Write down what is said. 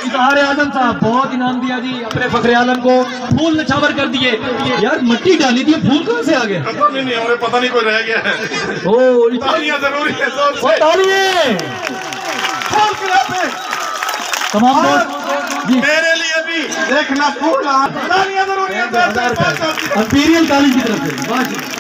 इज़हार आजम साहब बहुत इनाम दिया जी अपने फखरे आलम को। फूल नछावर कर दिए यार, मिट्टी डाली थी, फूल कहाँ से आ गए? नहीं हमें पता नहीं कोई रह गया है। ओ तालियां जरूरी है, तालियां तमाम मेरे लिए भी देखना फूल। तालियां जरूरी है। इंपीरियल कॉलेज की तरफ से।